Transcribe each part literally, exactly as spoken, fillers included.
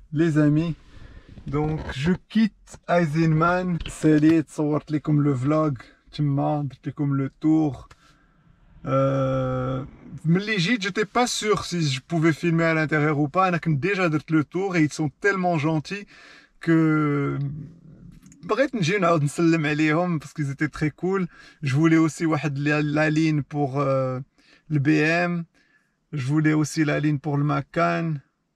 les amis, donc je quitte Eisenman. سالي تصورت لكم le vlog تما درت لكم le tour. Euh, ملي جيت j'étais pas sûr si je pouvais filmer à l'intérieur ou pas. انا كنت déjà درت le tour et ils sont tellement gentils que بغيت نجي نعاود نسلم عليهم parce qu'ils étaient très cool. Je voulais aussi واحد la ligne pour euh, le B M. Je voulais aussi la ligne pour le Macan.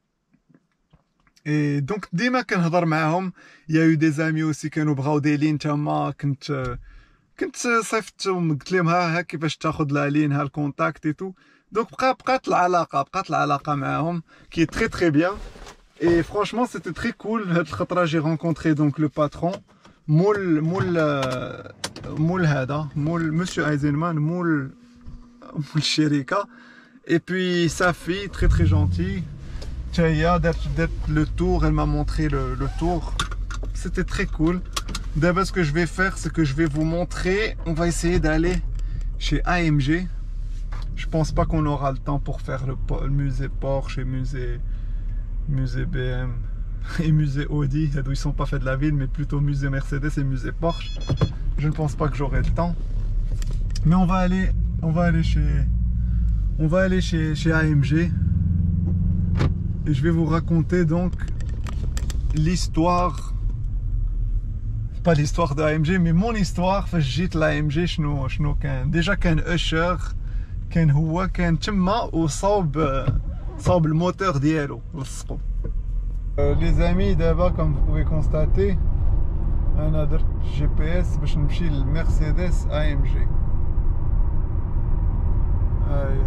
Et donc ديما كنهضر معاهم. Il y a eu des amis aussi كانوا بغاو دي لين تما كنت كنت صيفطتهم قلت لهم ها ها كيفاش تاخذ لا لين ها الكونتاكت اي تو. دونك بقى بقات العلاقه بقات العلاقه معاهم qui est très très bien. Et franchement c'était très cool. هاد الخطره j'ai rencontré donc le patron مول مول مول هذا مول monsieur Eisenman مول مول الشركه. Et puis sa fille très très gentille. Taya d'être le tour, elle m'a montré le, le tour. C'était très cool. D'abord ce que je vais faire c'est que je vais vous montrer. On va essayer d'aller chez A M G. Je pense pas qu'on aura le temps pour faire le, le musée Porsche et musée musée B M et musée Audi. Ils sont pas faits de la ville mais plutôt musée Mercedes et musée Porsche. Je ne pense pas que j'aurai le temps. Mais on va aller on va aller chez on va aller chez, chez A M G. Et je vais vous raconter donc l'histoire, pas l'histoire de A M G, mais mon histoire. فاش جيت ل A M G شنو شنو كان. ديجا كان أشر كان هو كان تما وصاوب صاوب الموتور ديالو لصقو. Les amis دابا comme vous pouvez constater أنا درت جي بي إس باش نمشي للمرسيدس A M G. هاهي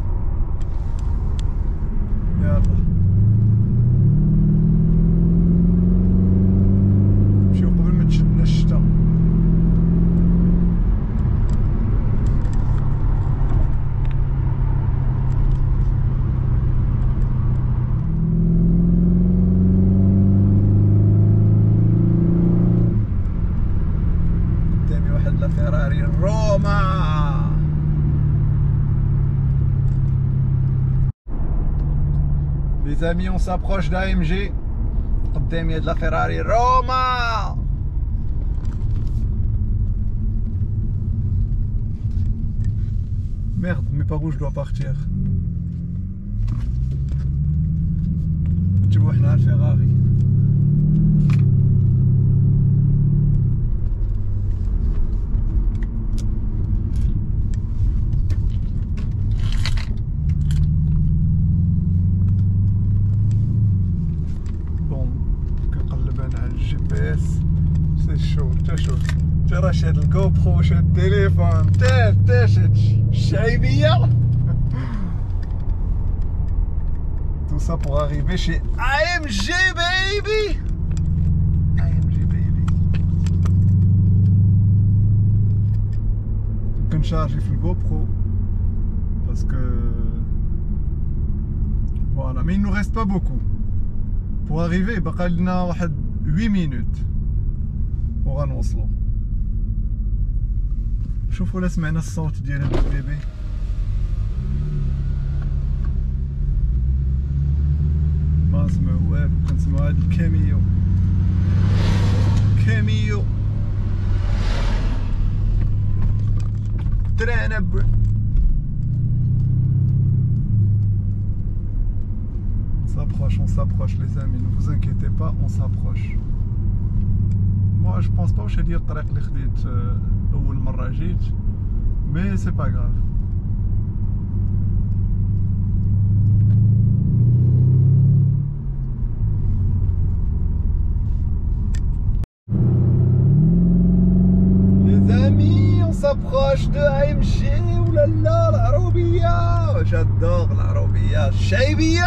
يلا شدنا الشتا. قدامي واحد لا فيراري روما. Les amis, on s'approche d'A M G. قدامي هاد لا فيراري روما. Merde, mais par où je dois partir? Tu vois, on a le Ferrari. Bon, كنقلب انا على الجي بي اس. سي شو تا شو ترى شاد الجو برو شاد التليفون تا تا شاد الشعيبية. Tout ça pour arriver chez A M G baby. A M G baby. كنشارجي في الجو برو parce que voilà, mais il nous reste pas beaucoup pour arriver. بقى لنا واحد huit minutes وغنوصلوا. شوفوا لا سمعنا الصوت ديال هاد البيبي. ما نسمعو والو كنسمعو هاد الكاميو كاميو ترانب. On s'approche, on s'approche les amis, ne vous inquiétez pas, on s'approche. Moi je pense pas واش هادي الطريق اللي خديت أول مرة جيت mais c'est pas grave. Les amis, on s'approche de A M G. Ouh là là, العروبية. J'adore العروبية الشعيبية.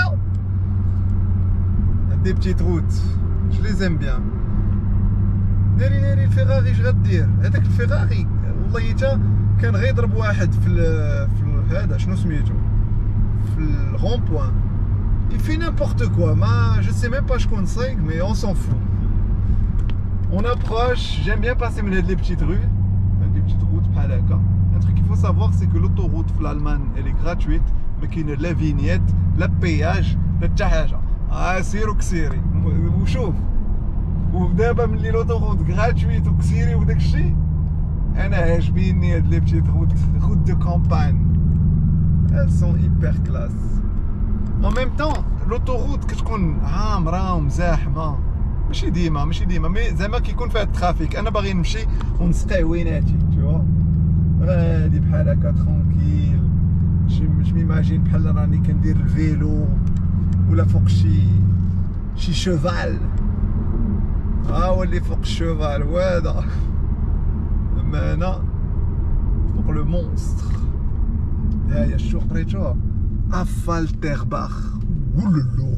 Des petites routes, je les aime bien. ناري ناري الفيراري اش غدير؟ هذاك الفيراري والله حتى كان غيضرب واحد في في هذا شنو سميتو في الغون بوين. Il fait n'importe quoi. Ma, je sais même pas شكون صايق mais on s'en fout. On approche. J'aime bien passer les petites rues, les petites routes بحال هكا. Un truc qu'il faut savoir c'est que l'autoroute في l'Allemagne elle est gratuite mais qu'il y a la vignette, la péage, la حتى حاجه. اه سير وكسيري وشوف. ودابا ملي لوطوغوت غراتويت وكسيري وداك الشيء انا عاجبيني هاد لي بتيت روت روت دو كامبان. elles sont hyper classe. En même temps l'autoroute كتكون عامره ومزاحمه ماشي ديما ماشي ديما مي زعما كيكون فيها الترافيك. انا باغي نمشي ونسقي عويناتي تشوا غادي بحال هكا ترونكيل. مش ميماجين بحال راني كندير الفيلو ولا فوق شي شي شوفال. ها هو اللي فوق الشوفال وهذا اما انا فوق لو مونستر. ها هي شو قريتوها افالترباخ. ولولو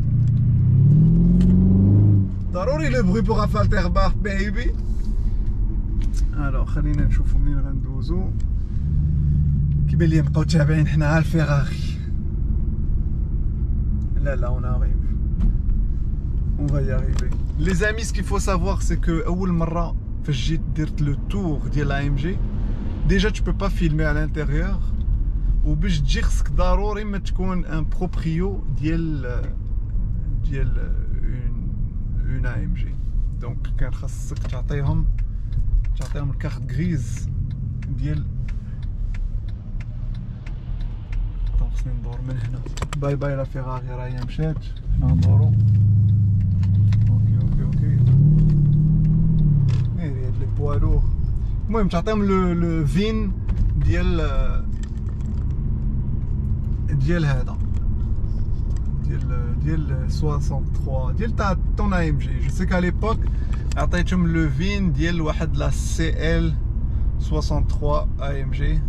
ضروري لو بروي بوغ افالترباخ بيبي. الو خلينا نشوفو منين غندوزو. كيبان لي نبقاو تابعين حنا على الفيراري. لا لا on arrive. On va y arriver. Les amis, ce qu'il faut savoir c'est que اول مره فاش جيت درت لو تور ديال ا ام جي ديجا tu peux pas filmer à l'intérieur. وباش تجي خصك ضروري ما تكون ان بروبريو ديال ديال اون اون ا ام جي. دونك كان خاصك تعطيهم تعطيهم الكارت غريز ديال. دونك خصني ندور من هنا. باي باي لا فيراري راهي مشات. حنا ندورو. اوكي اوكي اوكي ناري هاد لي بوالور. المهم تعطيهم لو لو فين ديال ديال هذا ديال ديال ثلاثة وستين ديال تاع طون ا ام جي. جو سي كا ليبوك عطيتهم لو فين ديال واحد لا سي ال ثلاثة وستين ا ام جي.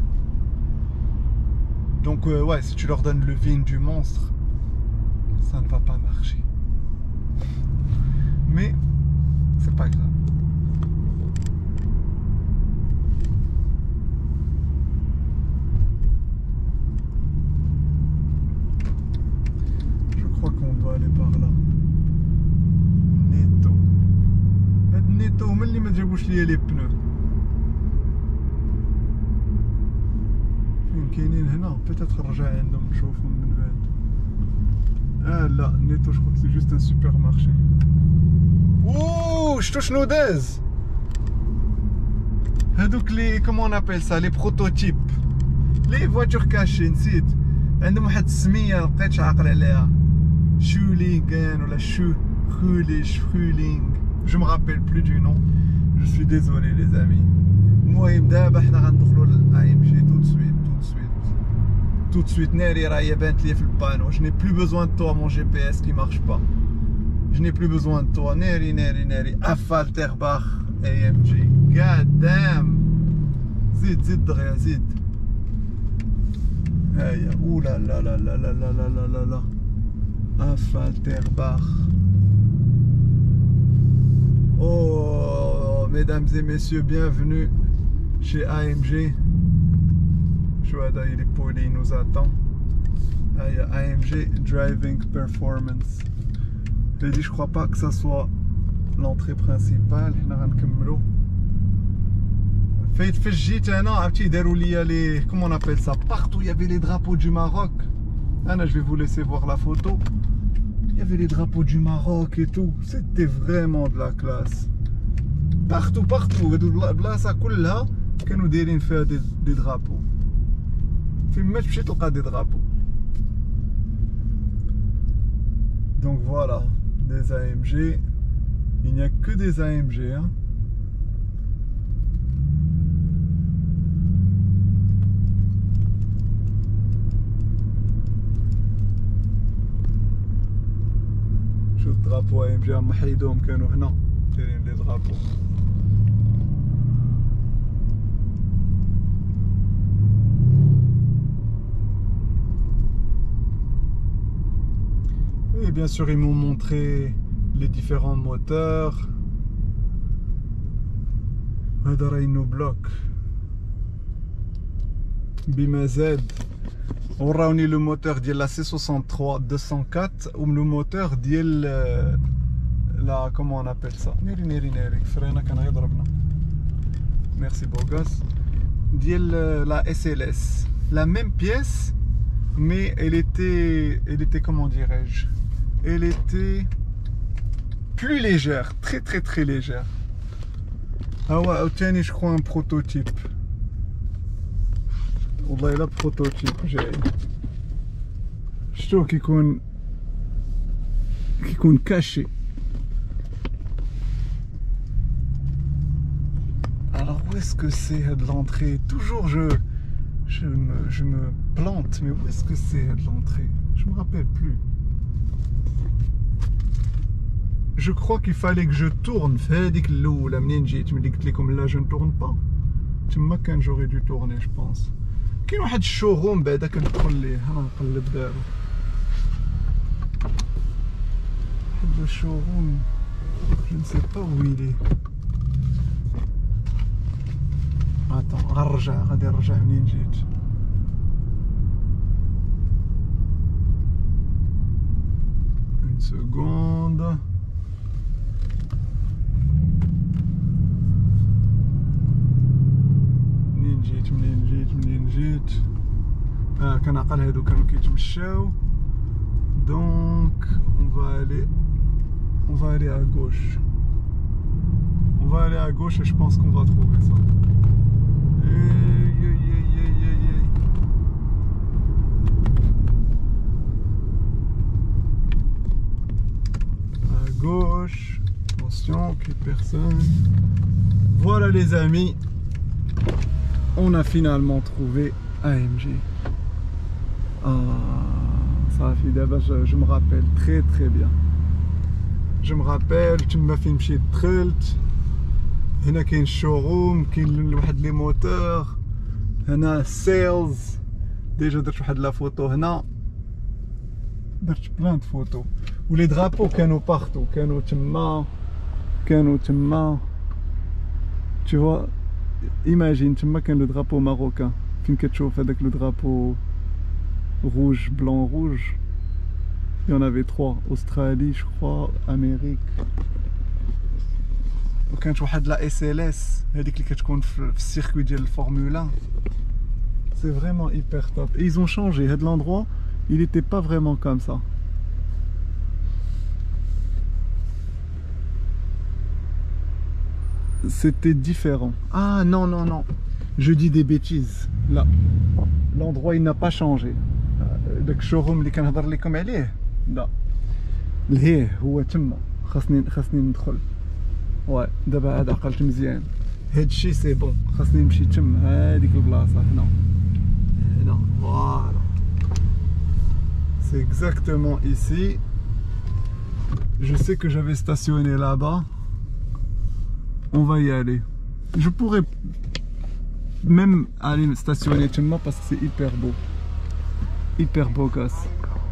Donc euh, ouais, si tu leur donnes le vin du monstre, ça ne va pas marcher. Mais c'est pas grave. Je crois qu'on doit aller par là. Netto. هاد نيتو هما اللي ما جابوش ليا لي بنو. كاينين هنا بيتيتر نرجع عندهم نشوفهم من بعد. اه لا نيتو جو سي جوست ان سوبر مارشي. اوه شتو شنو داز هادوك لي كومون ابيل سا لي بروتوتيب لي فواتور كاشي. نسيت عندهم واحد السميه مبقيتش عاقل عليها. شولينغان ولا شو خولي شولينغ جو مي رابيل بلو دو نون. جو سوي ديزولي لي زامي. المهم دابا حنا غندخلو للاي ام جي تو دو سويت tout de suite. Neri راهي بانت لي في البانو. Je n'ai plus besoin de toi mon G P S qui marche pas. Je n'ai plus besoin de toi. Neri neri neri Affalterbach A M G. God damn. زيد زيد دغيا زيد. هيا اولا لا لا لا لا لا لا لا لا Affalterbach. Oh mesdames et messieurs, bienvenue chez A M G. Il est poli, il nous attend. Il y a A M G Driving Performance. Je dis, je crois pas que ça soit l'entrée principale. Fait fait j'étais un an, les comment on appelle ça? Partout il y avait les drapeaux du Maroc. Anna, je vais vous laisser voir la photo. Il y avait les drapeaux du Maroc et tout. C'était vraiment de la classe. Partout, partout. Là, ça coule là. Que nous dirions faire des, des drapeaux. فين ما تمشي تلقى دي درابو. Donc voilà, des A M G. Il n'y a que des A M G hein. شوف درابو A M G هم حيدوهم كانوا هنا دايرين لي درابو. Et bien sûr, ils m'ont montré les différents moteurs. هذا راه إنو بلوك بما زاد. وراوني لو موتور ديال لا سي ثلاثة وستين deux cent quatre و لو موتور ديال لا كومون ابل سا. نيري نيري نيري فرينا كان غيضربنا. ميرسي بوغاس. ديال لا اس ال اس. La même pièce mais elle était elle était comment dirais-je elle était plus légère, très très très légère. Ah ouais, عاوتاني je crois un prototype. والله لا prototype جاي. شتو كيكون كيكون كاشي. Alors où est-ce que c'est de l'entrée? Toujours je je me je me plante, mais où est-ce que c'est de l'entrée? Je me rappelle plus. Je crois qu'il fallait que je tourne. في هذيك الاولى منين جيت ملي قلت لكم لا je ne tourne pas. تما كان j'aurais dû tourner je pense. كاين واحد الشوغوم بعدا كندخل ليه انا نقلب دابا. واحد الشوغوم je ne sais pas où il est. attends غنرجع غادي نرجع منين جيت. une seconde. منين جيت منين جيت منين جيت اه كنعقل هادو كانوا كيتمشاو. donc on va aller on va aller à gauche on va aller à gauche et je pense qu'on va trouver ça. Aïe, aïe, aïe, aïe, aïe, aïe. À gauche, attention qu'il y ait personne. Voilà les amis, on a finalement trouvé A M G. Ah, ça a fait d'abord, je, je me rappelle très très bien. Je me rappelle, tu m'as fait مشيت دخلت هنا كاين الشوروم كاين واحد لي موتور هنا سيلز ديجا درت واحد لا فوتو هنا درت بلان د فوتو ولي درابو كانوا بارتو كانوا تما كانوا تما tu vois imagine تما كان لو درابو ماروكان فين كتشوف هذاك لو درابو rouge blanc rouge. Il y en avait trois, Australie je crois, Amérique. وكانت واحد لا اس ال اس هذيك اللي كتكون في السيركوي ديال الفورمولا. C'est vraiment hyper top. Et ils ont changé. هاد l'endroit, il était pas vraiment comme ça. C'était différent. Ah non non non. Je dis des bêtises. Là, l'endroit il n'a pas changé. داك الشوروم اللي كنهضر لكم عليه لا لهيه هو تما خاصني خاصني ندخل. واي دابا عاد عقلت مزيان هادشي سي بون خاصني نمشي تما هاديك البلاصه هنا هنا فوالا سي اكزاكتومون ايسي. Je sais que j'avais stationné là-bas. On va y aller. Je pourrais même aller stationner tellement parce que c'est hyper beau. Hyper beau gosse.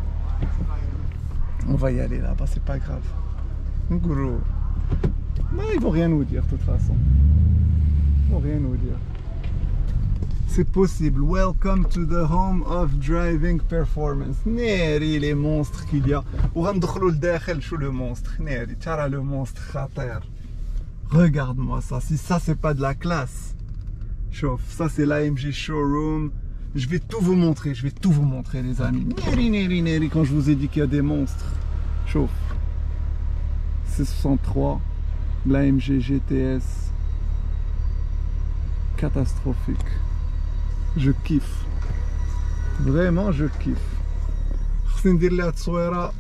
On va y aller là-bas, c'est pas grave. Gros. Mais ils vont rien nous dire de toute façon. Ils vont rien nous dire. C'est possible. Welcome to the home of driving performance. Neri les monstres qu'il y a. وغندخلوا لداخل شو le monstre. Neri, ترى le monstre خطير. Regarde-moi ça. Si ça c'est pas de la classe. Chauffe. Ça c'est l'A M G showroom. Je vais tout vous montrer, je vais tout vous montrer les amis. Neri, neri, neri, quand je vous ai dit qu'il y a des monstres. Chauffe. C soixante-trois, l'A M G G T S. Catastrophique. Je kiffe. Vraiment, je kiffe. خصني ندير لها تصويرة.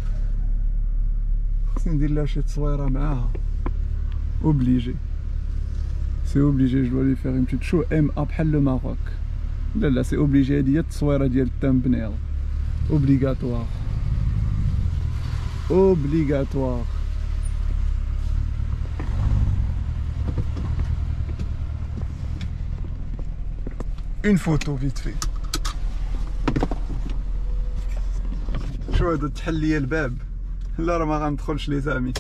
خصني ندير لها شي تصويرة معاها. Obligé. C'est obligé, je dois lui faire une petite show M A بحال le Maroc. لا لا سي اوبليجي هادي هي التصويره ديال التامبنيل اوبليغاتوار اوبليغاتوار. اون فوتو فيت في. شو هذا تحل لي الباب. لا راه ما غندخلش لي زامي.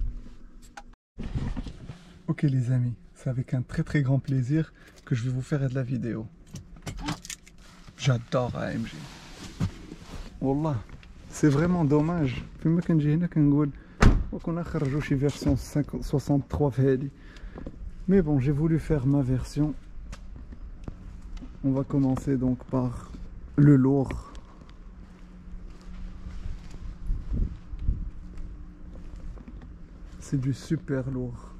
Ok les amis, c'est avec un très très grand plaisir que je vais vous faire de la vidéo. J'adore A M G. Wallah, c'est vraiment dommage. فيما كنجي هنا كنقول وكنا خرجوا شي version soixante-trois في هادي. Mais bon, j'ai voulu faire ma version. On va commencer donc par le lourd. C'est du super lourd.